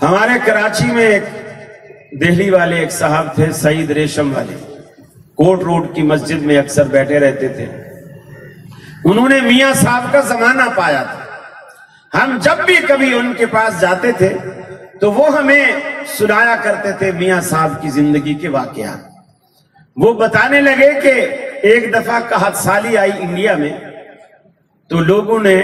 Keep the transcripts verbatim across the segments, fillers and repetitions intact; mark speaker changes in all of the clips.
Speaker 1: ہمارے کراچی میں ایک دہلی والے ایک صاحب تھے، سعید ریشم والے، کوٹ روڈ کی مسجد میں اکثر بیٹھے رہتے تھے۔ انہوں نے میاں صاحب کا زمانہ پایا تھا۔ ہم جب بھی کبھی ان کے پاس جاتے تھے تو وہ ہمیں سنایا کرتے تھے میاں صاحب کی زندگی کے واقعات۔ وہ بتانے لگے کہ ایک دفعہ قحط سالی آئی انڈیا میں، تو لوگوں نے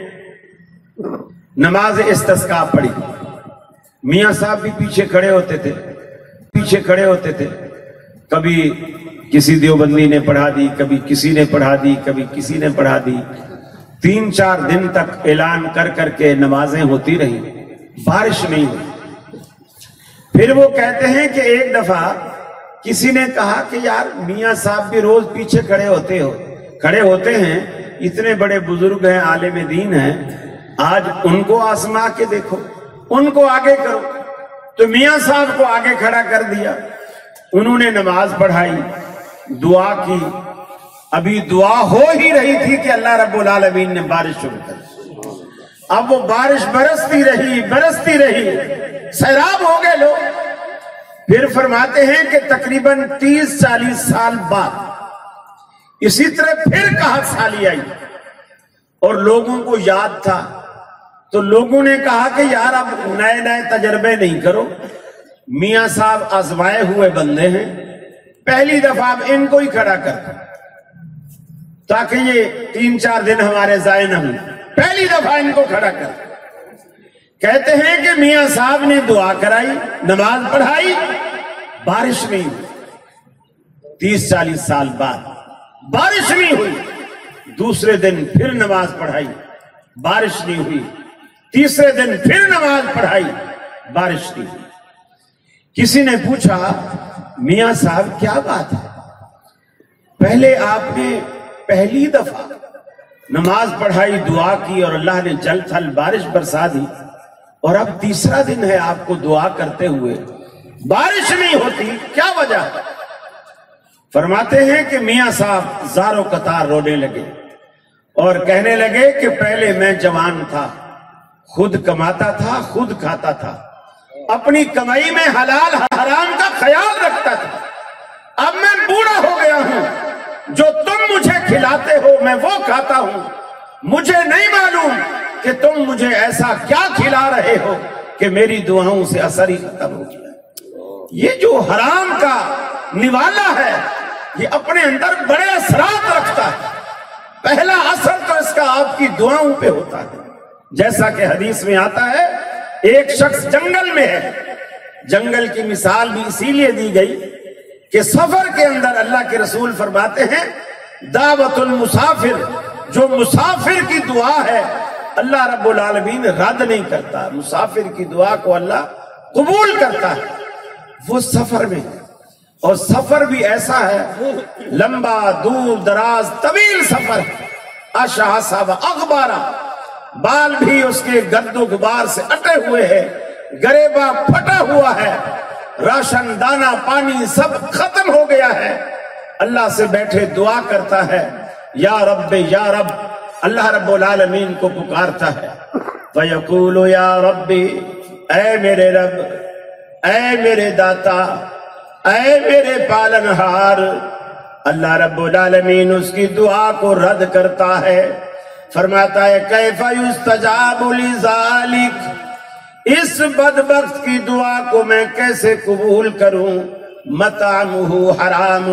Speaker 1: نماز استسقاء پڑھی۔ میاں صاحب بھی پیچھے کھڑے ہوتے تھے پیچھے کھڑے ہوتے تھے کبھی کسی دیوبندی نے پڑھا دی، کبھی کسی نے پڑھا دی، کبھی کسی نے پڑھا دی۔ تین چار دن تک اعلان کر کر کے نمازیں ہوتی رہی، بارش نہیں ہوئی۔ پھر وہ کہتے ہیں کہ ایک دفعہ کسی نے کہا کہ یار میاں صاحب بھی روز پیچھے کھڑے ہوتے ہو کھڑے ہوتے ہیں، اتنے بڑے بزرگ ہیں، عالم دین ہیں، آج ان کو آزما کے دیکھو، ان کو آگے کرو۔ تو میاں صاحب کو آگے کھڑا کر دیا، انہوں نے نماز پڑھائی، دعا کی۔ ابھی دعا ہو ہی رہی تھی کہ اللہ رب العالمین نے بارش شروع کر دی۔ اب وہ بارش برستی رہی برستی رہی سیلاب ہو گئے لوگ۔ پھر فرماتے ہیں کہ تقریباً تیس چالیس سال بعد اسی طرح پھر قحط سالی آئی اور لوگوں کو یاد تھا، تو لوگوں نے کہا کہ یار اب نئے نئے تجربے نہیں کرو، میاں صاحب آزمائے ہوئے بندے ہیں، پہلی دفعہ اب ان کو ہی کھڑا کر تاکہ یہ تین چار دن ہمارے ضائع نہ ہوں، پہلی دفعہ ان کو کھڑا کر۔ کہتے ہیں کہ میاں صاحب نے دعا کرائی، نماز پڑھائی، بارش نہیں ہوئی۔ تیس چالیس سال بعد بارش نہیں ہوئی۔ دوسرے دن پھر نماز پڑھائی، بارش نہیں ہوئی۔ تیسرے دن پھر نماز پڑھائی، بارش نہیں ہوئی۔ کسی نے پوچھا میاں صاحب کیا بات ہے، پہلے آپ نے پہلی دفعہ نماز پڑھائی، دعا کی اور اللہ نے جل تھل بارش برسا دی، اور اب تیسرا دن ہے آپ کو دعا کرتے ہوئے بارش نہیں ہوتی، کیا وجہ ہے؟ فرماتے ہیں کہ میاں صاحب زار و قطار رونے لگے اور کہنے لگے کہ پہلے میں جوان تھا، خود کماتا تھا، خود کھاتا تھا، اپنی کمائی میں حلال حرام کا خیال رکھتا تھا۔ اب میں بوڑھا ہو گیا ہوں، جو تم مجھے کھلاتے ہو میں وہ کھاتا ہوں، مجھے نہیں معلوم کہ تم مجھے ایسا کیا کھلا رہے ہو کہ میری دعاؤں سے اثر ہی ختم ہو گیا۔ یہ جو حرام کا نوالا ہے یہ اپنے اندر بڑے اثرات رکھتا ہے، پہلا اثر تو اس کا آپ کی دعاؤں پہ ہوتا ہے۔ جیسا کہ حدیث میں آتا ہے، ایک شخص جنگل میں ہے، جنگل کی مثال بھی اسی لیے دی گئی کہ سفر کے اندر اللہ کے رسول فرماتے ہیں دعوت المسافر، جو مسافر کی دعا ہے اللہ رب العالمین رد نہیں کرتا، مسافر کی دعا کو اللہ قبول کرتا ہے۔ وہ سفر میں، اور سفر بھی ایسا ہے لمبا دور دراز طویل سفر، اشعث و اغبارا، بال بھی اس کے گرد و غبار سے اٹے ہوئے ہیں، گریباں پھٹا ہوا ہے، راشن دانہ پانی سب ختم ہو گیا ہے، اللہ سے بیٹھے دعا کرتا ہے، یا رب یا رب، اللہ رب العالمین کو پکارتا ہے، فَيَقُولُ یا ربی، اے میرے رب، اے میرے داتا، اے میرے پالنہار۔ اللہ رب العالمین اس کی دعا کو رد کرتا ہے، فرماتا ہے کیف یستجاب لذالک، اس بدبخت کی دعا کو میں کیسے قبول کروں؟ مطعمہ حرام،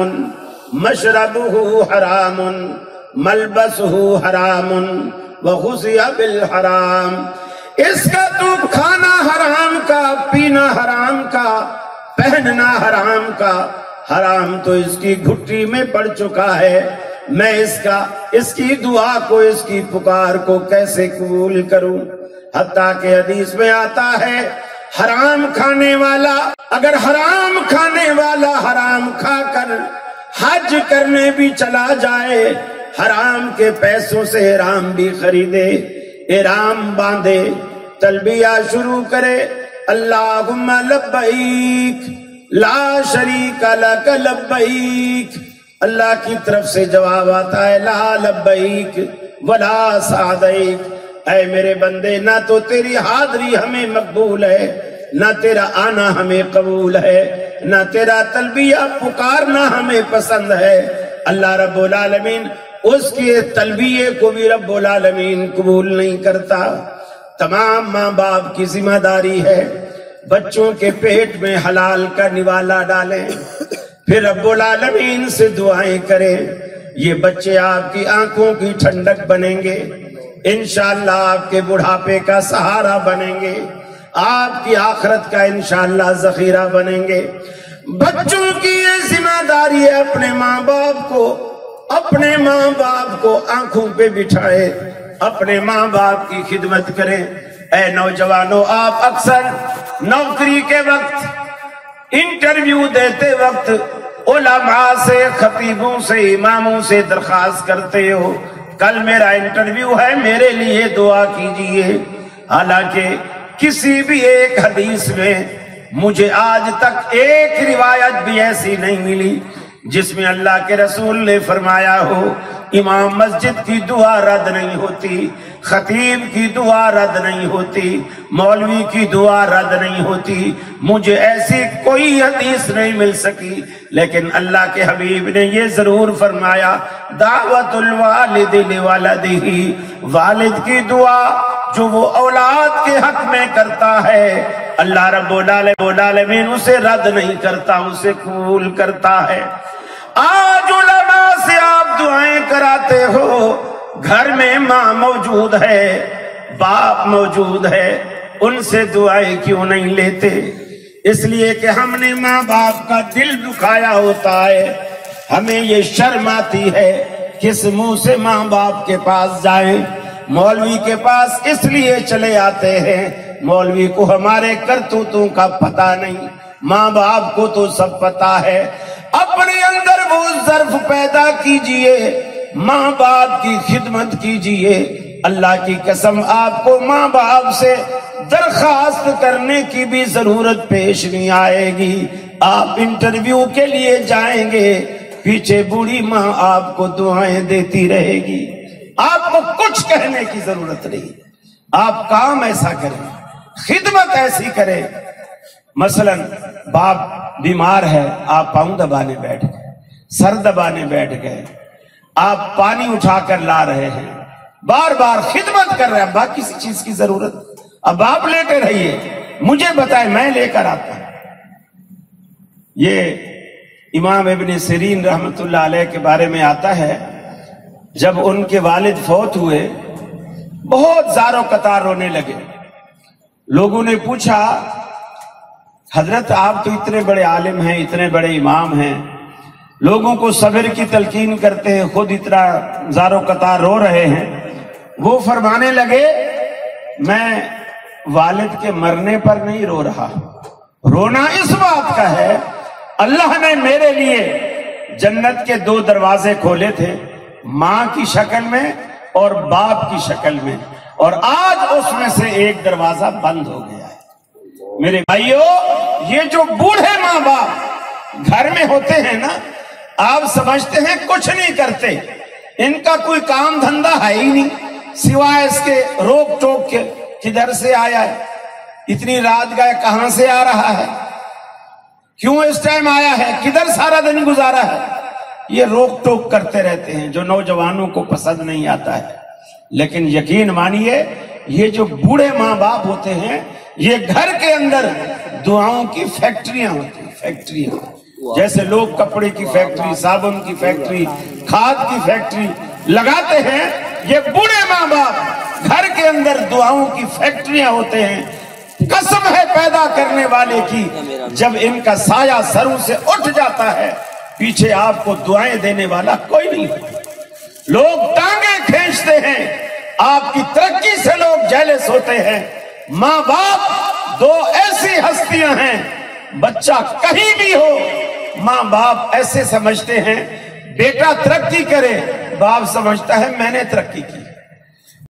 Speaker 1: مشربہ حرام، ملبسہ حرام، وغذی بالحرام، اس کا تو کھانا حرام کا، پینا حرام کا، پہننا حرام کا، حرام تو اس کی گھٹی میں پڑ چکا ہے، میں اس کا اس کی دعا کو، اس کی پکار کو کیسے قبول کروں؟ حتیٰ کہ حدیث میں آتا ہے حرام کھانے والا، اگر حرام کھانے والا حرام کھا کر حج کرنے بھی چلا جائے، حرام کے پیسوں سے احرام بھی خریدے، احرام باندھے، تلبیہ شروع کرے، اللہم لبیک لا شریک لک لبیک، اللہ کی طرف سے جواب آتا ہے لا لبیک ولا سعدیک، اے میرے بندے نہ تو تیری حاضری ہمیں مقبول ہے، نہ تیرا آنا ہمیں قبول ہے، نہ تیرا تلبیہ پکارنا ہمیں پسند ہے۔ اللہ رب العالمین اس کے تلبیے کو بھی رب العالمین قبول نہیں کرتا۔ تمام ماں باپ کی ذمہ داری ہے بچوں کے پیٹ میں حلال کا نوالا ڈالیں، پھر رب العالمین سے دعائیں کریں۔ یہ بچے آپ کی آنکھوں کی ٹھنڈک بنیں گے، انشاءاللہ آپ کے بڑھاپے کا سہارا بنیں گے، آپ کی آخرت کا انشاءاللہ ذخیرہ بنیں گے۔ بچوں کی یہ ذمہ داری ہے اپنے ماں باپ کو اپنے ماں باپ کو آنکھوں پہ بٹھائے، اپنے ماں باپ کی خدمت کریں۔ اے نوجوانوں، آپ اکثر نوکری کے وقت، انٹرویو دیتے وقت علماء سے، خطیبوں سے، اماموں سے درخواست کرتے ہو کل میرا انٹرویو ہے، میرے لیے دعا کیجئے۔ حالانکہ کسی بھی ایک حدیث میں مجھے آج تک ایک روایت بھی ایسی نہیں ملی جس میں اللہ کے رسول نے فرمایا ہو امام مسجد کی دعا رد نہیں ہوتی، خطیب کی دعا رد نہیں ہوتی، مولوی کی دعا رد نہیں ہوتی۔ مجھے ایسی کوئی حدیث نہیں مل سکی، لیکن اللہ کے حبیب نے یہ ضرور فرمایا دعوت الوالد لولدہ، والد کی دعا جو وہ اولاد کے حق میں کرتا ہے اللہ رب العالمین اسے رد نہیں کرتا، اسے قبول کرتا ہے۔ آج علماء سے آپ دعائیں کراتے ہو، گھر میں ماں موجود ہے، باپ موجود ہے، ان سے دعائیں کیوں نہیں لیتے؟ اس لیے کہ ہم نے ماں باپ کا دل دکھایا ہوتا ہے، ہمیں یہ شرم آتی ہے کس منہ سے ماں باپ کے پاس جائیں۔ مولوی کے پاس اس لیے چلے آتے ہیں، مولوی کو ہمارے کرتوتوں کا پتہ نہیں، ماں باپ کو تو سب پتہ ہے۔ اپنے اندر وہ ظرف پیدا کیجئے، ماں باپ کی خدمت کیجئے۔ اللہ کی قسم آپ کو ماں باپ سے درخواست کرنے کی بھی ضرورت پیش نہیں آئے گی۔ آپ انٹرویو کے لیے جائیں گے، پیچھے بوڑھی ماں آپ کو دعائیں دیتی رہے گی، آپ کو کچھ کہنے کی ضرورت نہیں۔ آپ کام ایسا کریں، خدمت ایسی کریں۔ مثلا باپ بیمار ہے، آپ پاؤں دبانے بیٹھ گئے، سر دبانے بیٹھ گئے، آپ پانی اٹھا کر لا رہے ہیں، بار بار خدمت کر رہے ہیں، باقی کسی چیز کی ضرورت؟ اب آپ لیٹے رہیے، مجھے بتائیں، میں لے کر آتا ہوں۔ یہ امام ابن سیرین رحمت اللہ علیہ کے بارے میں آتا ہے، جب ان کے والد فوت ہوئے بہت زار و قطار رونے لگے۔ لوگوں نے پوچھا حضرت آپ تو اتنے بڑے عالم ہیں، اتنے بڑے امام ہیں، لوگوں کو صبر کی تلقین کرتے ہیں، خود اتنا زار و قطار رو رہے ہیں۔ وہ فرمانے لگے میں والد کے مرنے پر نہیں رو رہا، رونا اس بات کا ہے اللہ نے میرے لیے جنت کے دو دروازے کھولے تھے، ماں کی شکل میں اور باپ کی شکل میں، اور آج اس میں سے ایک دروازہ بند ہو گیا ہے۔ میرے بھائیو، یہ جو بوڑھے ماں باپ گھر میں ہوتے ہیں نا، آپ سمجھتے ہیں کچھ نہیں کرتے، ان کا کوئی کام دھندہ ہے ہی نہیں سوائے اس کے روک ٹوک کے، کدھر سے آیا ہے، اتنی رات گئے، کہاں سے آ رہا ہے، کیوں اس ٹائم آیا ہے، کدھر سارا دن گزارا ہے، یہ روک ٹوک کرتے رہتے ہیں جو نوجوانوں کو پسند نہیں آتا ہے۔ لیکن یقین مانیے یہ جو بوڑھے ماں باپ ہوتے ہیں، یہ گھر کے اندر دعاؤں کی فیکٹریاں ہوتی ہیں، فیکٹریاں، جیسے لوگ کپڑے کی فیکٹری، صابن کی فیکٹری، کھاد کی فیکٹری لگاتے ہیں، یہ بوڑھے ماں باپ گھر کے اندر دعاؤں کی فیکٹریاں ہوتے ہیں۔ قسم ہے پیدا کرنے والے کی، جب ان کا سایہ سروں سے اٹھ جاتا ہے پیچھے آپ کو دعائیں دینے والا کوئی نہیں ہوتا، لوگ ٹانگیں کھینچتے ہیں، آپ کی ترقی سے لوگ جیلس ہوتے ہیں۔ ماں باپ دو ایسی ہستیاں ہیں، بچہ کہیں بھی ہو ماں باپ ایسے سمجھتے ہیں بیٹا ترقی کرے، باپ سمجھتا ہے میں نے ترقی کی،